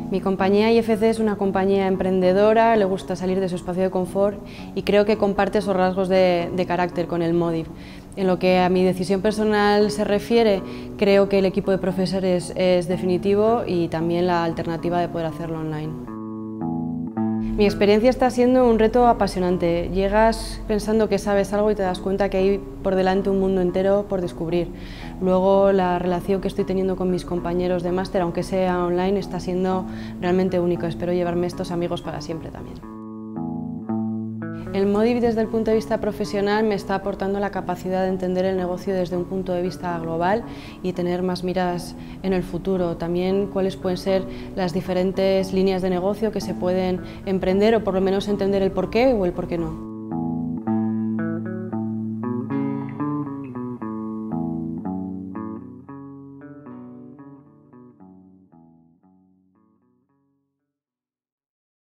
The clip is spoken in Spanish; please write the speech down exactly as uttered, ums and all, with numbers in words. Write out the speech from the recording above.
Mi compañía I F C es una compañía emprendedora, le gusta salir de su espacio de confort y creo que comparte esos rasgos de, de carácter con el Modif. En lo que a mi decisión personal se refiere, creo que el equipo de profesores es definitivo y también la alternativa de poder hacerlo online. Mi experiencia está siendo un reto apasionante. Llegas pensando que sabes algo y te das cuenta que hay por delante un mundo entero por descubrir. Luego, la relación que estoy teniendo con mis compañeros de máster, aunque sea online, está siendo realmente única. Espero llevarme estos amigos para siempre también. El Modif, desde el punto de vista profesional, me está aportando la capacidad de entender el negocio desde un punto de vista global y tener más miras en el futuro. También cuáles pueden ser las diferentes líneas de negocio que se pueden emprender o por lo menos entender el por qué o el por qué no.